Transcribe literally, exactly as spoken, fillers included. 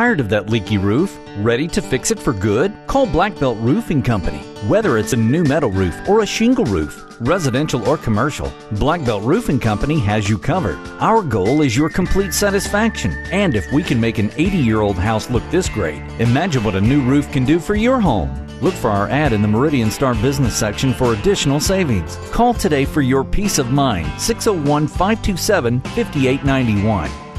Tired of that leaky roof? Ready to fix it for good? Call Black Belt Roofing Company. Whether it's a new metal roof or a shingle roof, residential or commercial, Black Belt Roofing Company has you covered. Our goal is your complete satisfaction. And if we can make an eighty-year-old house look this great, imagine what a new roof can do for your home. Look for our ad in the Meridian Star Business section for additional savings. Call today for your peace of mind, six oh one, five two seven, five eight nine one.